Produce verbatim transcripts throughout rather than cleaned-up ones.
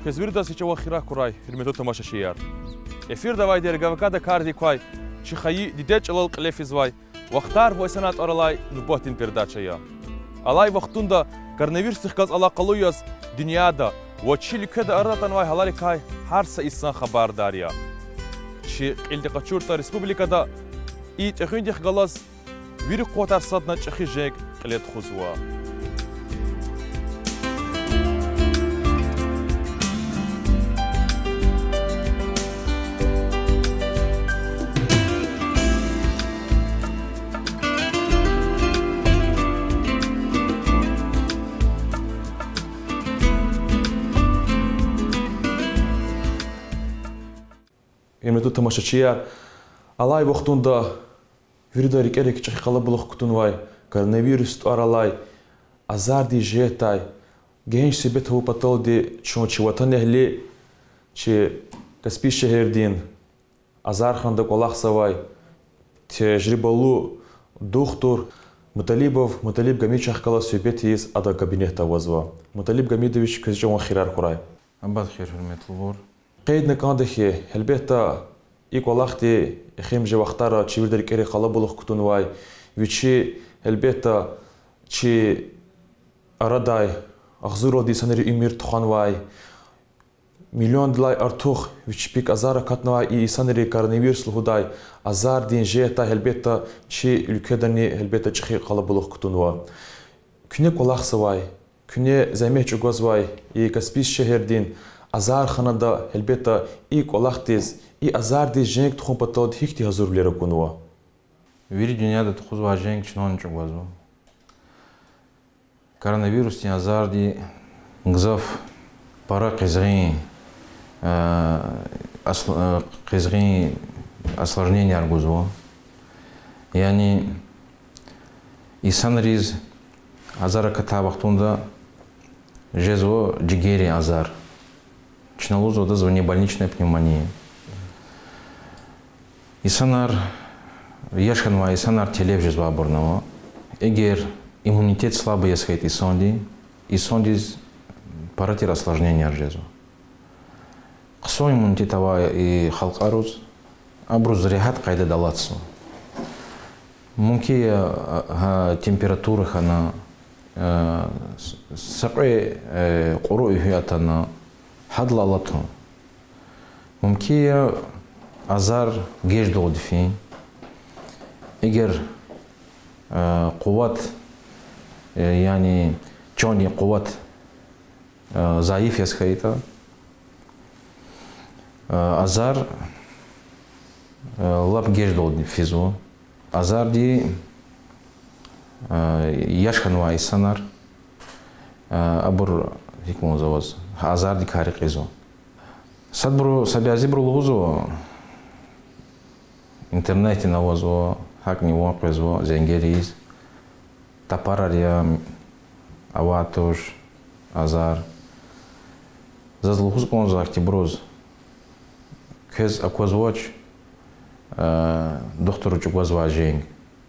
Хезвирда сичава хира курай, хирмето тамашашияр. Эфир давай дергавкада карди квай, чихаи дидечалал клефизвай, вахтар вайсанат оралай нубатин пердачая. Алай вахтунда коронавирус тихказ алақалуяз дунияда вачили кеда аратан вай халали кай харса исан хабар дария. Чи илтиқачурта республикада и техиндих галаз вири қотар садна чихи жег клет хузва. Името тамашачия алай вахтунда вирда рикерик чихи қалабулух кутунвай коронавирус аралай азарди жетай генш себе тау паталди чон чи ватан эхли чи каспи шехердин азар ханда колахсавай тежрибалу доктор Муталибов Муталиб Гамидович кала сөйбети из ада кабинетта вазва Муталиб Гамидович казжон хирар курай абад хир хурметлур قيدنا كاندخي هلبتا إيكو لاختي خيم جي وقتارا تشي بردر كيري قلبولخ كتون واي ويتشي هلبتا تشي أراداي أخزورو دي سنري إمير تخان واي مليون دلاي أرتوخ ويتشي بيك أزارا كاتنا واي إي سنري كارنيفيرس لهوداي أزار دين جيتا هلبتا تشي الكدني هلبتا تشخي قلبولخ كتون واي كني كولاخس واي كني زميح جوغوز واي إي كسبيس شهر دين Азар ханада хелбета и колахтез и азар дез женг тухун патад хикти hazır bilere konuva. Veri dünyada tuhuzva jenг çinon çok vazvo. Коронавирус тин азар ди гзав пара qizgin qizgin осложнение аргузво. Yani insan riz azara katабахтунда жезво джигери азар. Чналузу дозвони больничная пневмония. Исанар яшханва исанар телев жезва борнова. Эгер иммунитет слабый есхайт исонди, исондиз паратир осложнения жезва. Қсо иммунитетава и халқаруз абруз рехат қайда далатсу. Мунки температура хана сақи қуру ихиятана حدل الله تون ممكن أزار جيش دود فين إجر قوات يعني جوني قوات ضعيف يسخيتا أزار لاب جيش دود فيزو أزار دي يشخنوا إسانر أبر هيك موزوز азар ди кари қизо. Садбру сабязи бру лузо интернете навозо хак ни вон қизо зенгериз тапарария аватуш азар заз луз конзо актиброз кез аквазвоч доктору чугвазва женг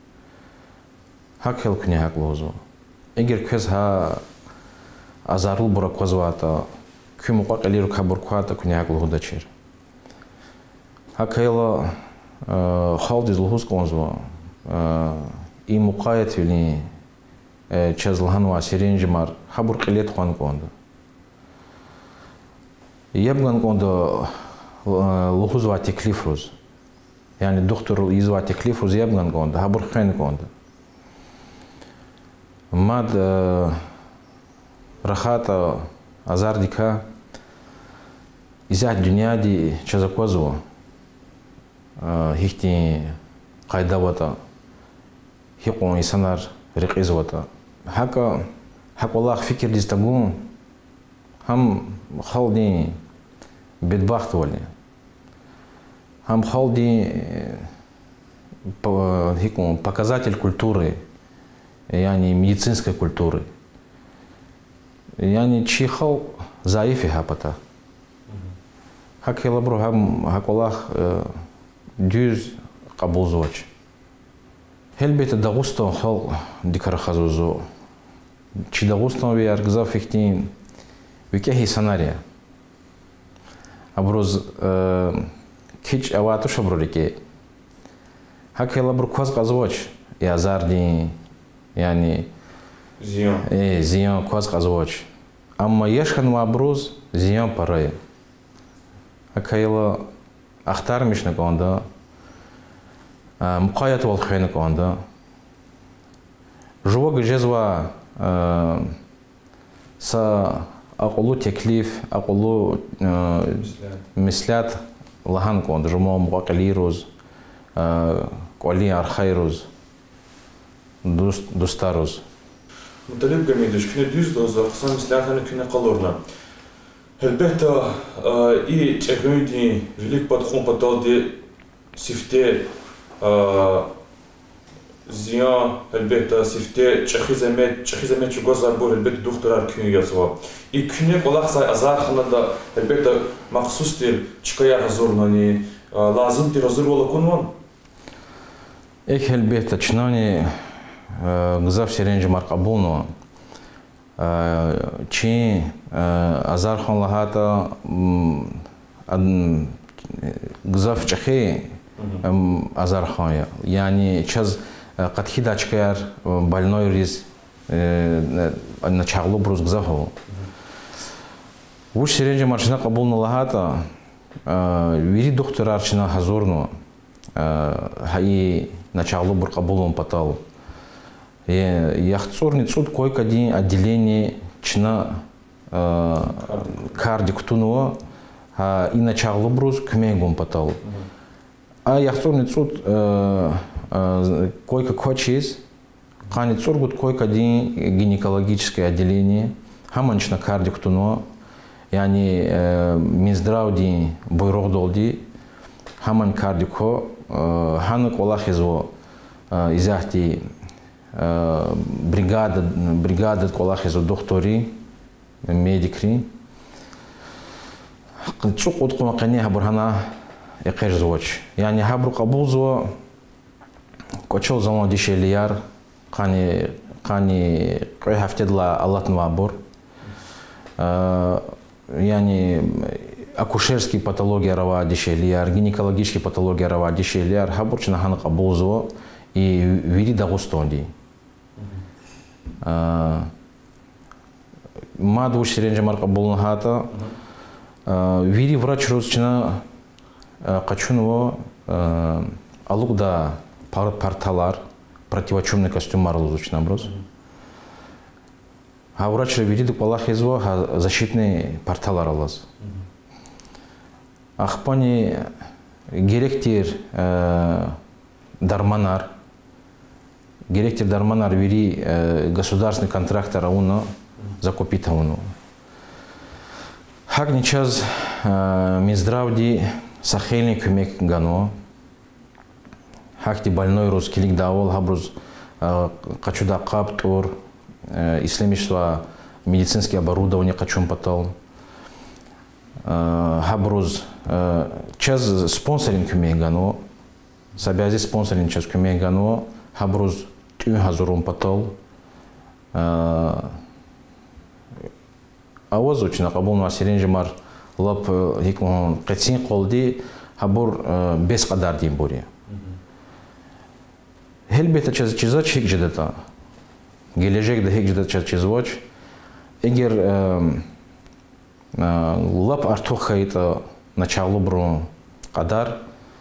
хак хелкни хак лузо эгер кез ха азарул бура квазвата кюм қақилиру кабурквата куняк лугудачер. Хакайла халдиз лугус конзва и муқаят вили чазлханва сиренжимар хабур қилет хон конда. Ябган конда лугузва теклифруз. Yani доктор изва теклифруз ябган конда хабур хэн конда. Мад рахата азардика изяд дунияди чазаквазу хихти қайдавата хиқон исанар риқизвата хака хаколах фикир дистагун хам халди бедбахт вали хам халди хикон показатель культуры yani медицинской культуры yani чихал заифи хапата хакела бро хам хаколах дюз кабулзоч хелбете дагусто хал Чи дагустан ви аргзав фихтин викехи санария. абруз кич авату шабрурике хакела брукваз казвоч я зарди яни зион э зион кваз казвоч амма ешхан вабруз зион парай хакела ахтар мишна конда мукаят вол хена конда жуга жезва са aqulu teklif, aqulu mislят лахан конда жумо муqaqiliroz قولي архайроз достароз مطلب جميل شكنا دوز دوز قسم مصلحة كنا قلورنا البته إيه تغيدي جليك بدخون بدال دي سفته زيان البته سفته تشخي زمت تشخي زمت شو جزار بور البته دكتور كن يزوا إيه كنا قلق ساي أزار خلنا دا البته مخصوص تير تشكيا حضورناني لازم ترزور ولا كنون إيه البته تشناني гзав сиренж марқабулно чи азар хон лахата гзав чахи азар хон яни час қатхи дачкар больной риз на чаглу бруз гзав уж сиренж маршина қабулно лахата вири доктор арчина хазурно хай на чаглу бур қабулон патал яхцурни цуд койка дин отделение чина кардик тунуо и начало брус кмегум патал а яхцурни цуд койка кочис кани цургут койка дин гинекологическое отделение хаманчна кардик тунуо яни минздрав дин бойрогдолди хаман кардико ханак олахизво изахти бригада бригада колахизо доктори медикри цук утқума қани хабурхана иқерзвоч яни хабру қабулзо кочол замон дишелияр қани қани қой хафтедла аллатн вабур яни акушерский патология рава дишелияр гинекологический патология рава дишелияр хабурчна хана қабулзо и вири дагустонди мадуш сиренже марка болнахата вири врач розчина качунова алугда порталар противочумный костюм марлузучна броз а врач вири дуквалахизво защитный порталар алаз ахпани геректир дарманар Директор Дарманар вери государственный контрактор ауно закупит ауно. Хак нечас Минздравди сахельник мек гано. Хакти больной русский лик давол хабруз качуда каптур исламичество медицинское оборудование качум патал. Хабруз час спонсоринг мек гано. Собязи спонсоринг час мек гано. Хабруз тю хазурум патал. Аваз учина кабул на сиренжи мар лап хикмон кэтсин колди хабур без кадар дим бори. Хелбета чаз чиза чик жедата. Гележек да хик жедата чаз чизвоч. Эгер лап артух хайта началу бру кадар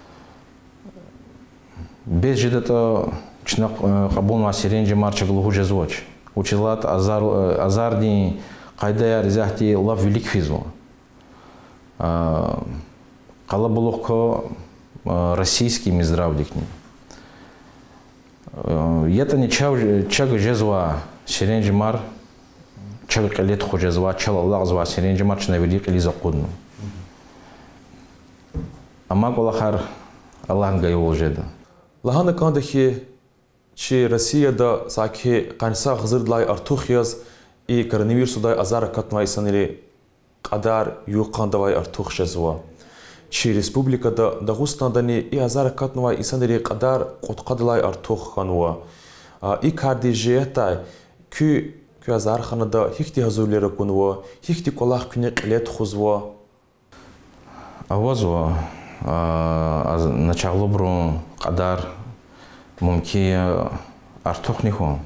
без жедата чина кабул на сиренжи мар чаглуху жезвоч. Училат азар азарди Кайда резахти лав велик физу. Кала булохко российский Минздравдикни. Это не чага жезва сиренжи мар, чага калет хожезва, чала лазва сиренжи мар чна велик или закудну. Ама колахар Аллах гайвол жеда. Лахана кандахи, че Россия да саки канса хзырдлай артухияз и коронавирусудай азара катмай санили кадар юқандавай артух жезва. Чи республикада Дагустанадани и азара катмай и санили кадар қотқадылай артух хануа. И карди жеятай ку ку азар ханада хихти хазурлера кунуа, хихти колах күне қилет хузва. авазу начало бру кадар мумки артух нихо.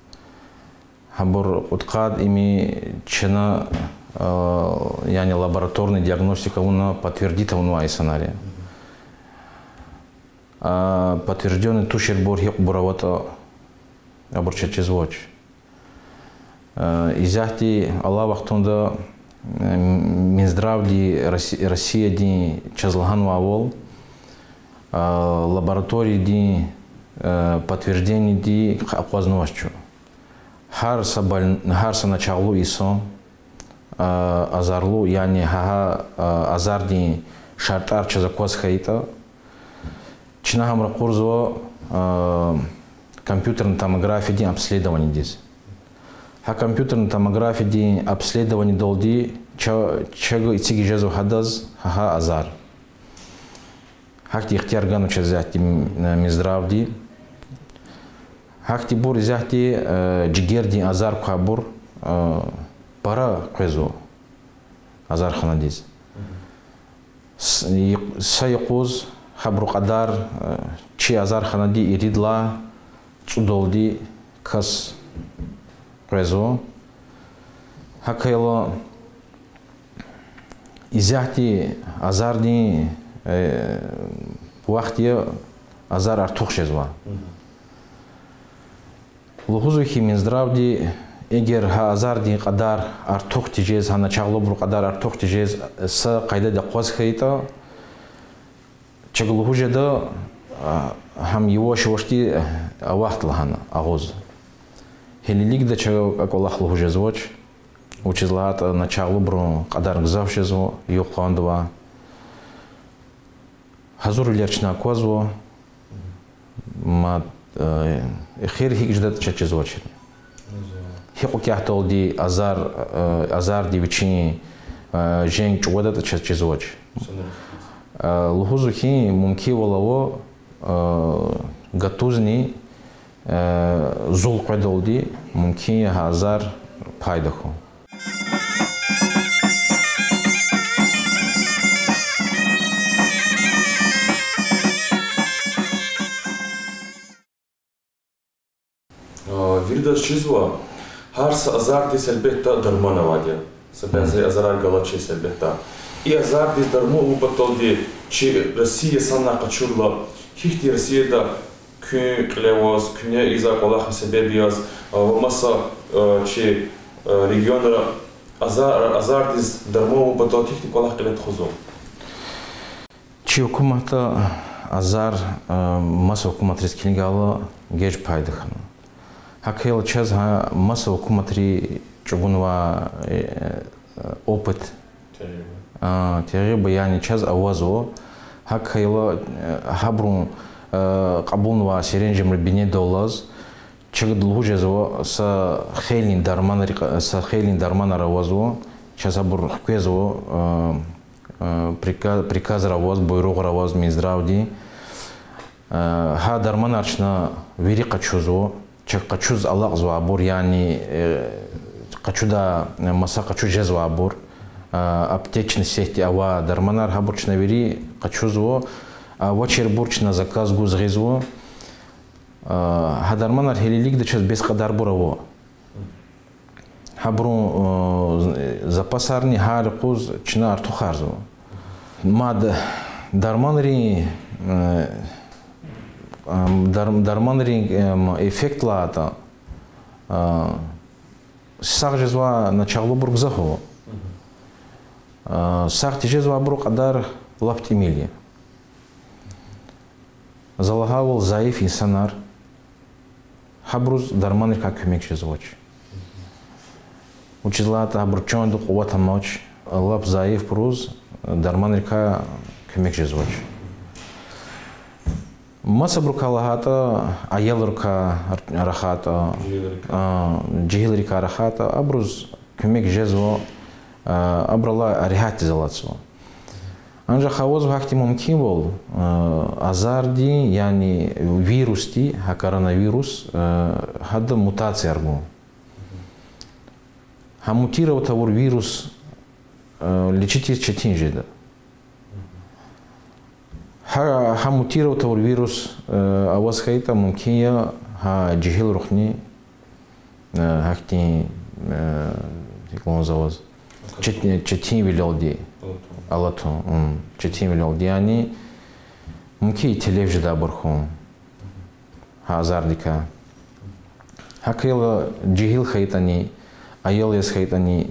Хабур уткад ими чина яни лабораторная диагностика уна подтвердит уну айсанария. Подтвержденный тушер борхи буравата абурчачезвоч. Изяхти Аллах вахтунда Минздрав ди Россия ди Чазлхан вавол лаборатории ди подтверждение ди апознавачу. Харса баль харса началу исо азарлу яни ха азарди шартар чазаквас хаита. Чинахам ракурзо компьютерная томография ди обследование здесь. Ха компьютерная томография ди обследование долди чего итиги жезу хадаз ха азар. Хакти ихтиаргану чазяхти Минздрав ди. Хакти бур изяхти джигерди азар кабур пара квезу азар ханадиз. Сайкуз хабру кадар чи азар ханади иридла цудолди кас квезу. Хакайло изяхти азарди вахти азар артух шезва. Лухузухи Минздрав ди эгер ха азарди кадар артух тижез ха начало бру кадар артух тижез са кайда да кваз хайта чаглухужеда хам его швошти вахт лахана агоз. Хелилик да чаг аколах лухужезвоч учизлаат начало бру кадар гзавшезво юқандва Хазур лерчна квазво ма خير هيك جدت تشجع زوجي هيك وكيحتول دي أزار أزار دي بتشيني جين جودة تشجع زوج لهوزو كي ممكن والله قطوزني زول قدول دي ممكن هزار بايدخو Вирда чизва харс азар дис элбетта дармана вадя. Себезе азарар галачи элбетта. И азар дис дармо упатолди чи Россия санна качурла хихти Россия да кü клевоз küne иза колах себебиаз маса чи регионра азар азар дис дармо упатол хихти колах клет хузо. Чи hükümeta azar masa hükümet riskini geç paydıkhanı. Хакел час ха массово куматри чугунва опыт тереба яни час авазо хакел хабрун кабунва сиренжем рабине долаз чигдлу жазо са хейлин дарман са хейлин дарман равазо час абур хкезо приказ приказ раваз бойрог раваз Минздравди ха дарман арчна вири качузо Качуз Аллах зуабур, яни качуда маса качу жезвабур, аптечный сети ава дарманар хабурчна вери качузво, ава чербурчна заказ гузгизво, хадарманар хелилик да час без кадарбураво. Хабру запасарни хар куз чна артухарзво. Мад дарманри дарманри эффект лата саг жезва начало бургзахо саг тижезва брук адар лаптимили залагавол заиф инсанар хабруз дарманри как көмек жезвоч учизлата хабручон ду кувата моч лап заиф бруз дарманри ка көмек жезвоч Маса брукалахата, аялурка рахата, джихилрика рахата, абруз кумек жезво, абрала арихати залацо. Анжа хавоз вахти мумкин бол, азарди, яни вирусти, ха коронавирус, хада мутация аргу. Ха мутировал тавур вирус, лечить четин жеда. ها ها مutira تور ويروس أواز خيطة ممكن يا ها جهل رخني هكتي يكون زواز چتين ويلودي алату چتين ويلودي يعني ممكن يتلف جدا برخون هزار ديكا هكيلا جهل خيطاني أيل يس خيطاني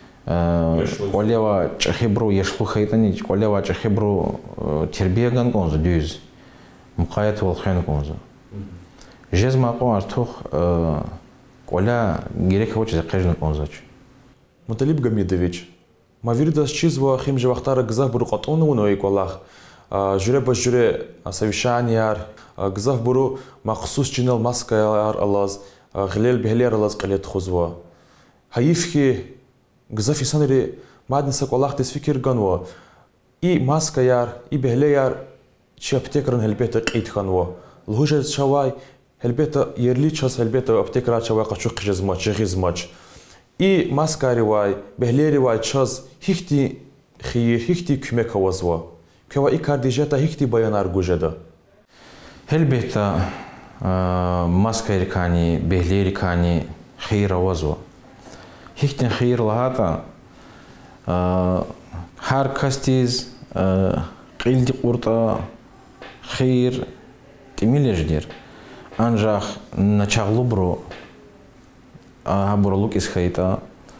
وليوا چخبرو يشلو خيطاني وليوا چخبرو تربية غن كونز دوز مقايت والخين كونز جز ما قو ارتوخ ولا герек хочет закажен كونزاч Муталиб Гамидович мавирдас чизва хим же вахтара гзав буру қатону уно иколах жюре ба жюре совещанияр гзав буру махсус чинел маскаяр алаз гилел бехлер алаз қалет хузва хаифхи гзав исанри мадниса колах тес фикир ганва и маскаяр и бехлер чи аптекран хелбета қитханва лхужа чавай хелбета ерли час хелбета аптекра чавай қачуқ жезма чигизмач и маскаривай бехлеривай час хихти хир хихти кюмек хавазва кева и кардижета хихти баянар гужеда хелбета маскарикани бехлерикани хир авазва хихтин хир лахата хар кастиз қилди қурта хир тимилеждер анжах начаглубру Хабурлук из хайта,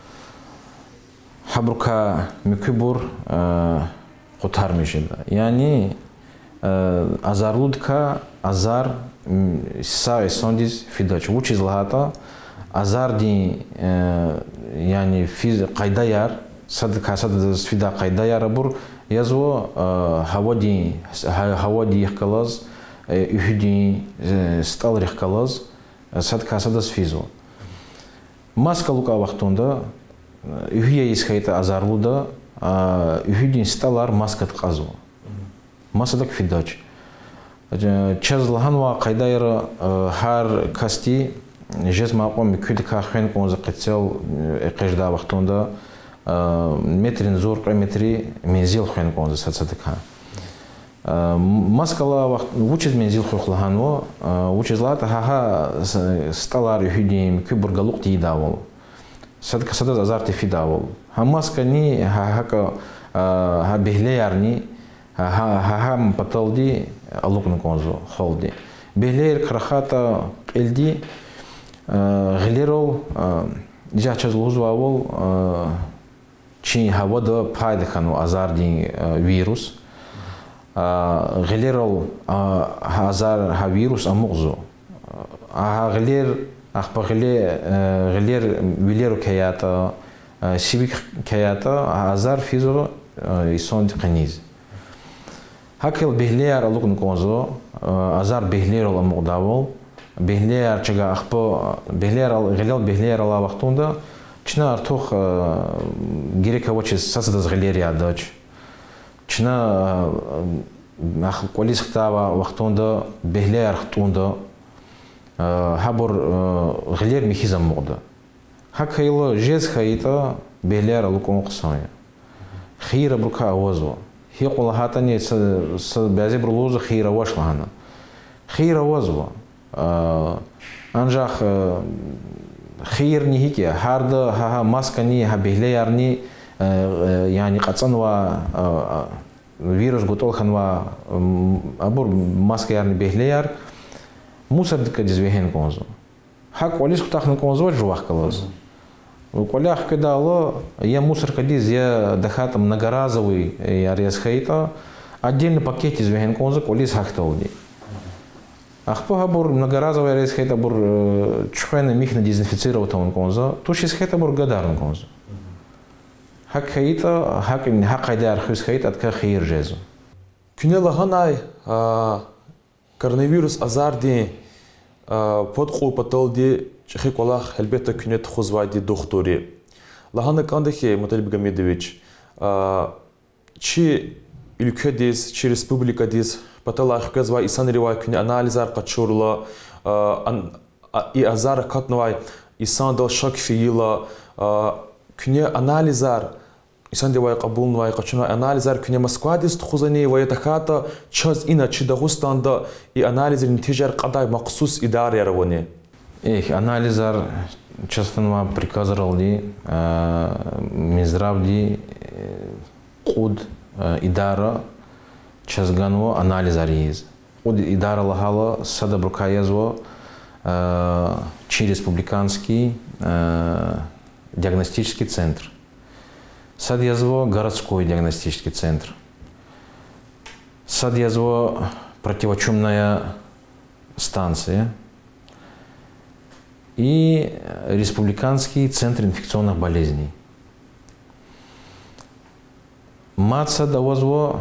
хабрука микубур хотар мишеда. Яни азарлудка азар са эсондис фидач. Учи злата азар ди яни физ кайдаяр сад касад фида кайдаяр бур язво хаводи хаводи ихкалаз юхди стал рихкалаз сад касадас физо. Маска лука вақтонда үйе исхайта азарлуда үйден сталар маска тқазу. Масадак фидач. Чазлаханва қайдайра хар касти жез мақом микуди кахен конза қитсел эқежда вақтонда метрин зор метри мензил хэн конза сацадыка. Маскала учез мензил хохлаханво учез лата хаха сталар юхидим кюбургалук тидавол садка садаз азарти фидавол ха маска ни хака ха бехлеярни ха ха паталди алукн конзо холди бехлер крахата элди гилерол жачаз лузвавол чи хавада пайдахану азарди вирус غليرال هزار هفيروس أمغزو غلير أخبغلي غلير ويليرو كياتا سيبك كياتا هزار فيزو يسون قنيز هكذا بهليار لوك نكونزو هزار بهلير أمغداول بهليار تجا أخبو بهليار غليل بهليار الله وقتوندا چنا ارتوخ герека وچ ساسدز غلير ياداچ чина ах колис хтава вақтонда бехлер хтонда хабор гилер михизам мода хакайло жез хайта бехлер луком қсая хира брука авазо хиқол хатани с базе брлоза хира вашлана хира авазо анжах хир нихике харда ха маскани ха бехлерни يعني قصنوا فيروس قتول خنوا أبور ماسك يعني بهليار موسر دك جزوهين كونزو حق وليس كتاخن كونزو جواخ كلاز وكلях كده الله يا موسر كديز يا دخات многоразовый я резхейта отдельный пакет جزوهين كونزو وليس хактолди ахпо абор многоразовый резхейта бур чхвена михна дезинфицировать он конзо тушис хейта бур гадарн конзо هک خیتا هک هک قیدار خوش خیت ات که خیر جزو. کنه لحنای کرونا آزاردی پود خوب پتالدی چه کلاخ البته کنه تخوزوادی دکتری. لحنه کنده که مطلب گمیدویچ چی ülkediz, çi respublikadiz patalah kazva isan rivay کنه analizar kaçurla i azar katnavay isan dal şak fiila کنه analizar исан девай қабулн вай қачуна анализар күне Москвадис тухузани вай тахата час ина чи Дагыстанда и анализер нтижар қадай мақсус идар яравони. Эх, анализар часто приказывал ли Минздрав ли худ идара частганво анализар есть. Худ идара лахала сада брукаязво чи республиканский диагностический центр. Садъязво городской диагностический центр. Садъязво противочумная станция. И республиканский центр инфекционных болезней. Маца давозво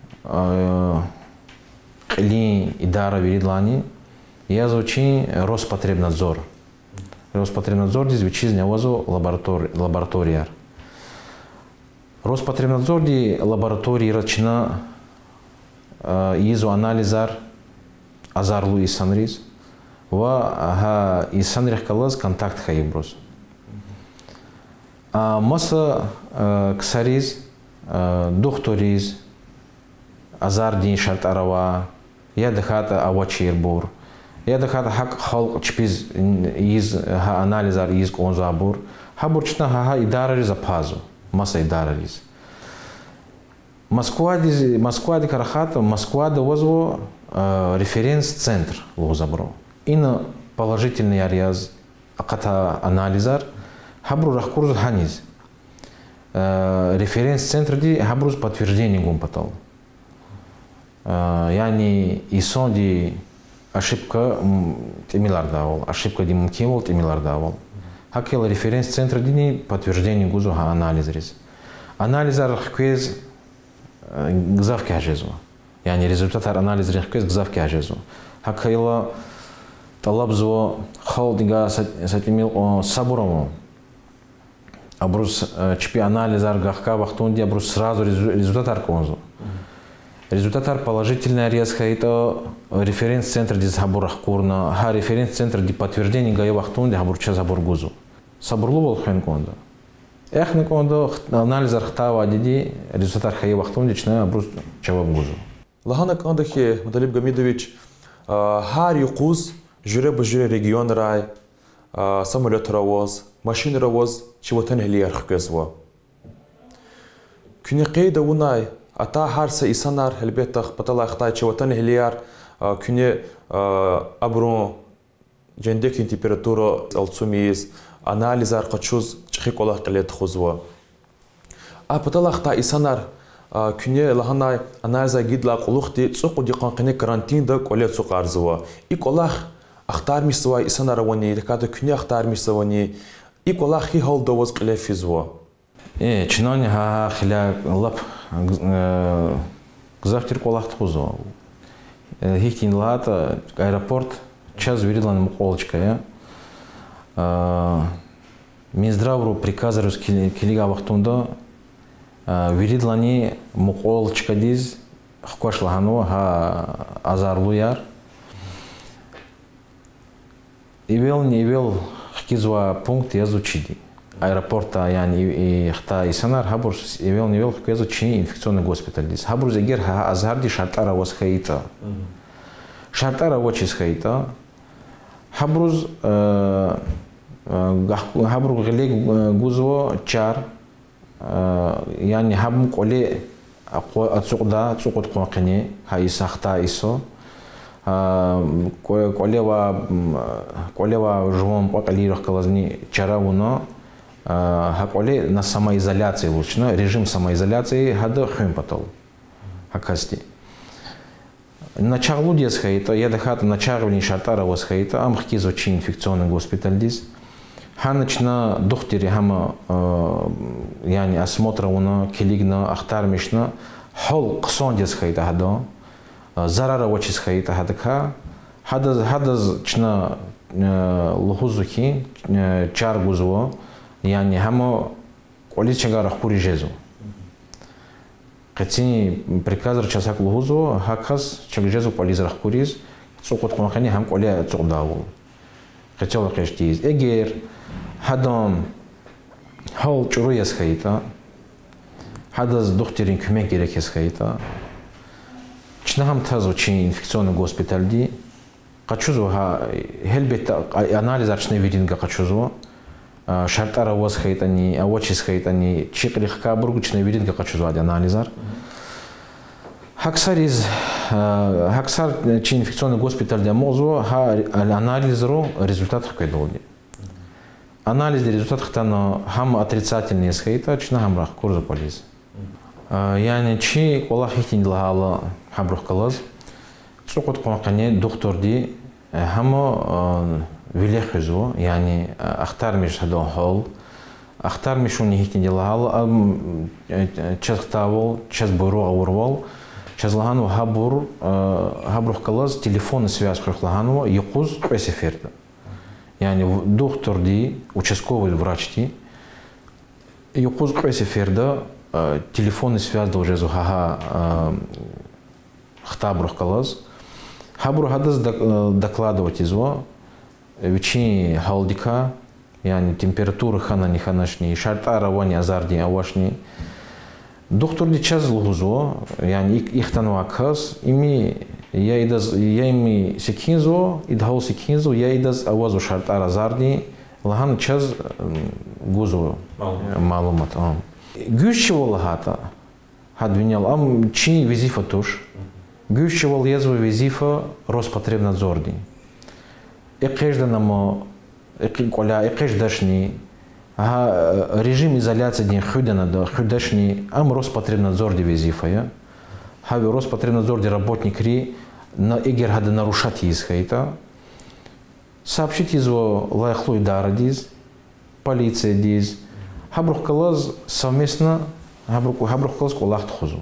ли идара виридлани, я звучи Роспотребнадзор. Роспотребнадзор здесь вичизня возо лаборатория. Роспотребнадзор ди лаборатории рачна изо анализар азарлу и санриз. Ва и санрих калаз контакт хаиброс. А маса ксариз, докториз, азардин шартарава, я дехата авачирбур, я дехата хак халк чпиз из ха анализар из конзабур, хабурчна ха идарариз апазу, маса идарариз. Москва диз Москва ди карахата, Москва да возво референс-центр лозабро. И на положительный ариаз аката анализар хабру рахкурз ханиз референс-центр ди хабруз подтверждение гумпатал. Яни исон ди ошибка темилар давал, ошибка ди мумкимол темилар давал. Хакел референс-центр ди подтверждение гузу ха анализриз. Анализар хквез гзавки ажезу. Яни результат анализа хквез гзавки ажезу. Хакела талабзо халдига сатимил сабурому. Абрус чпи анализар гахка вахтунди абрус сразу результат арконзу. Результат положительный ариаз хаито референс-центр ди сабурах курна, ха референс-центр ди подтверждение гая вахтунди абурча забургузу. Сабурлу бол хенконда. Эх неконда анализар хтава диди результат хая вахтунди чна абрус чавабгузу. Лагана кандахи Муталиб Гамидович хар юқуз жюре ба жюре регион рай, самолет равоз, машин равоз, чего-то не лиар хкезво. Күне қейда унай, ата харса исанар хелбеттах патала хтай чего-то не лиар, күне абрун жендектин температура алцумиз, анализар қачуз чихи колах қилет хузво. А патала хтай исанар күне лаханай анализа гидла қулухти цуқу диқанқине карантинда колет цуқ арзво. И колах Ахтар мисвай исанаравани, реката күне ахтар мисвани, и колахи холда воз клефизво. Э, чинони ха хиля лап гзавтир колах тхузо. Хихтин лата аэропорт час виридлан муколочка я. Минздравру приказарус килига вахтунда виридлани муколочка диз хкошлахану ха азарлуяр. Ивел не ивел хкизва пункт язучиди. Аэропорта яни и хта исанар хабурс ивел не ивел хкизучи инфекционный госпиталь дис. Хабурс егер ха азарди шартара воз хаита. Шартара вочис хаита. Хабурс хабур гелег гузво чар яни хабм коле ацуqda цуqut qoqini ха исахта исо. Колева колева живом покалирах калазни чаравуно хаколе на самоизоляции лучно режим самоизоляции хада хым потол хакасти началу дес хаита я дахата начарвни шартара вос хаита ам хкизо чи инфекционный госпиталь дис ханычна дохтери хама яни осмотра уно килигна ахтармишна хол ксон дес хаита хадо зарара вочис хаита хадакха хадаз хадаз чна лухузухи чаргузво яни хамо количега рахпури жезу катини приказар часак лухузво хакхас чагжезу полиз рахпуриз цукот конхани хам коле цугдаву катила кештиз эгер хадам хол чуруяс хаита هذا دكتورين كمان كيركز خيطة شنهم تازو شيء инфекционный госпиталь دي قتشوزو ها هل بيت анализ арчный видинга قتشوزو شرطة روز خيطاني أوتشيس خيطاني شيقريخ كابرغ чный видинга قتشوزو هذا анализар هكسر из هكسر شيء инфекционный госпиталь دي موزو ها анализ رو результат خكيدولي анализ результат хтано хам отрицательные схейта чна хамрах курзу полиз يعني شيء والله حكين لها حبروح كلاز سقط قنقني دكتور دي هم ويلخزو يعني اختار مش هذا حال اختار مشوني حكين لها تشختاول تشز برو اورвал تشز لهانو حبر حبروح كلاز تليفون связь خلهانو يقوز قيسفرد يعني دكتور دي участковый врач دي يقوز قيسفرد телефонный связь должен зухага хтабрух калаз хабру хадас докладывать изво вечи халдика yani температура хана не ханашни шарта равани азарди авашни доктор ди час лузо yani их танвакас ими я идаз я ими секинзо идхал секинзо я идаз авазу шарта азарди лахан час гузо малумат ам Гющевал хата, хадвинял, ам чи визифа туш. Гющевал язва визифа Роспотребнадзорди. Экежда намо, коля экеждашни, а режим изоляции день худена да худашни, ам Роспотребнадзорди визифа я. Хави Роспотребнадзорди работник ри на эгер хада нарушать изхайта. Сообщить изво лайхлуй дарадиз, полиция диз. Хабрух калаз совместно хабрух хабрух калаз колахт хузу.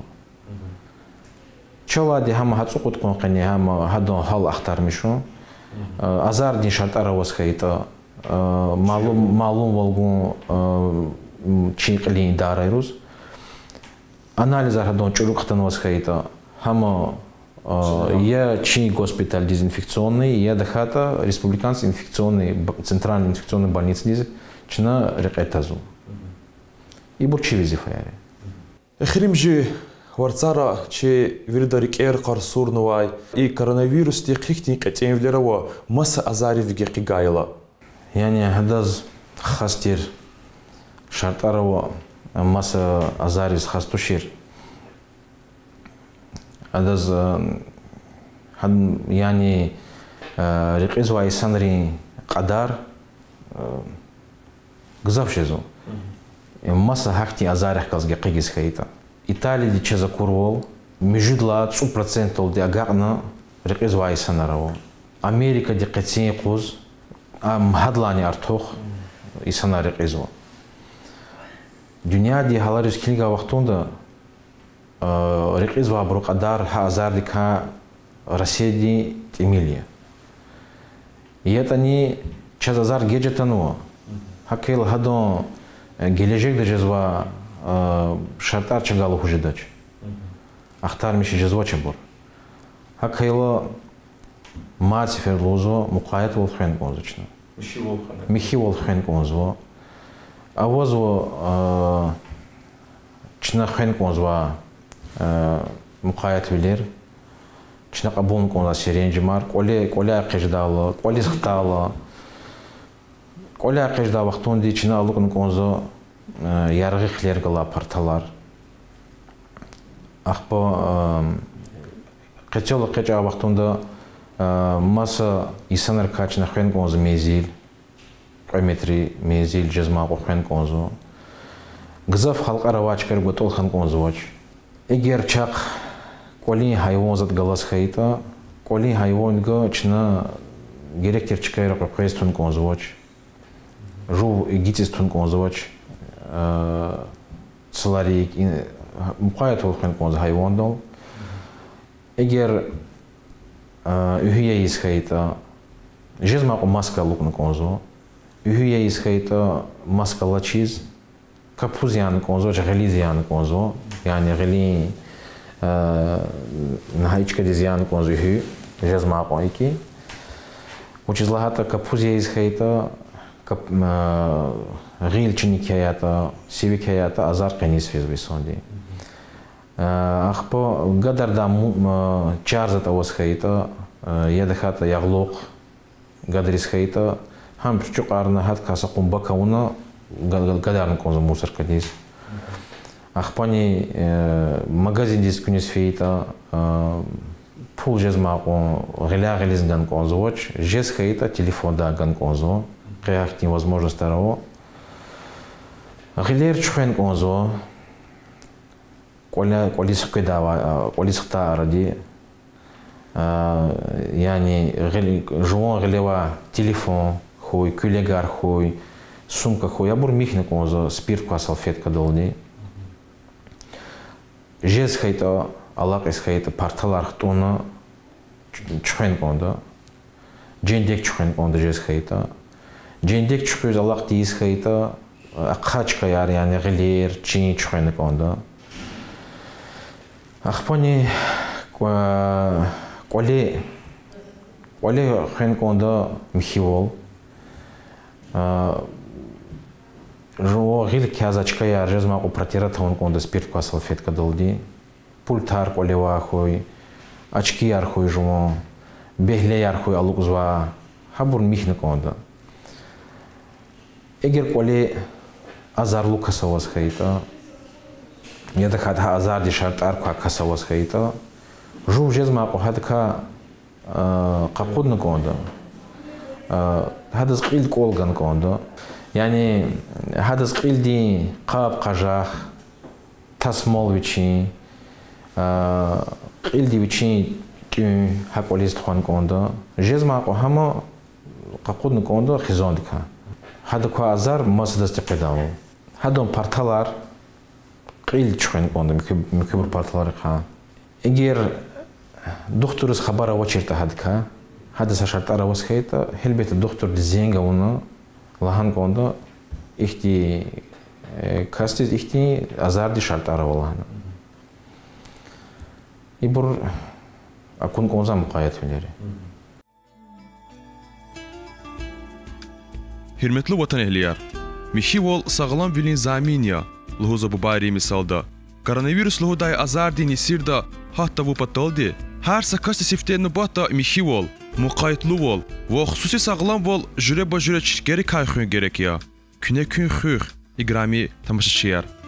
Чолади хама хацукут конкани хама хадон хал ахтар мишу. Азар дин шартара восхайта малум малум волгун чинқли дарайрус. Анализ хадон чурухтан восхайта хама я чи госпиталь дезинфекционный, я дахата республиканский инфекционный центральный инфекционный больница диз чина рекетазу. И бурчи визифа яре. Эхримжи варцара че вирдарик эр қарсурнувай и коронавирус ти қихтин қатенвлерова маса азари виге қигайла. Yani хадаз хастир шартарова маса азарис хастушир. Хадаз yani рекиз вай санри қадар гзавшезу. Масса хахти азарих казге қигис хайта. Италия ди чеза курвол, межудла сто процентов ди агарна рекиз вай санараво. Америка ди қецин қуз, ам хадлани артух и сана рекизво. Дюня ди халарис книга вахтунда рекиз ва брук адар ха азар ди ка Россия ди Эмилия. И это не чеза азар геджетануо. Хакел хадон Гележек да жезва шартар чагалу хужидач. Ахтар миши жезва чабур. Хакайла мацифер лозо мукаят волхен конзочно. Михи волхен конзво. А возво чна хен конзва мукаят вилер. Чна кабун конза сиренджимар. Коле коле кеждала, коле схтала. Коля қежда вақтун ди чина алукун конзо ярғы хлергала парталар. Ахпо қечела қеча вақтунда маса исанар качна хен конзо мезил, қойметри мезил жезма хен конзо. Гзав халқара вачкар готол хан конзо вач. Эгер чақ коли хайвон зад галас хайта, коли хайвон га чина геректер чикайра қойстун конзо вач. Жу гитис тун конзовач целарик мукаят волхен конз хайвондал. Эгер үхие исхайта жезма маска лукн конзо үхие исхайта маска лачиз капузян конзо жгализян конзо yani гали нахайчка дизян конзо үхи жезма койки учизлахата капузия исхайта غيل چني كياتا سيبي كياتا أزار قنيس فيز بيسوندي أخبو قدر دا چارزت أوز خيطة يدخات يغلوق قدر يس خيطة هم بشوق عرنا هاد كاسا قوم بكونا قدر نكون موسر كديس أخباني مغازين ديس كنيس فيتا пул жез маку геля гелиз ган конзоч жез хейта телефон да ган конзо каяхти возможность тараво гелер чухен конзо коля колис кедава колис та ради яни гели жуон гелева телефон хой кулегар хой сумка хой абур михне конзо спирт ка салфетка долди жез хейта Allah eskayta partalar xtona çxen konda jendek çxen konda jes xeyta jendek çxöz Allah diz xeyta aqaçqa yar yani giler çin çxen konda axpani qole qole xen konda mixivol jo gil kazaçqa yar jes ma qo протирать он konda спирт ка салфетка долди пультар колева хой очки архой жумо бехле архой алукзва хабур михне конда эгер коле азар лукасавас хейта яда хат азар ди шарт арка касавас хейта жу жезма қохадка қақудна конда хадас қил колган конда яни хадас қил ди қаб қажах тасмолвичи قلدي كي هاكوليز تخوان كوندا جزما قو هما قاقودن كوندا خزون دكا هذا كو ازار مسدس تقداو هادون بارتالار قيل تشخن كوندا مكبر بارتالار خا اگر دكتورس خبره وچرتا هادكا هذا سشرطاره وسخيتا هلبت الدكتور دزينغا ونا لهان كوندا اختي كاستيز اختي ازار دي شرطاره والله İbur akun konza muqayyat öneri. Hürmetli vatan ehliyar, Mixivol sağlam vilin zaminiya, lhuza bu bayri misalda, koronavirus lhuday azar dini sirda, hatta bu pataldi, her sakasti sifteni bata Mixivol, muqayyatlı vol, ve xususi sağlam vol jüre ba jüre çişgeri kayxın gerek ya, küne kün xüx, igrami tamaşaçıyar.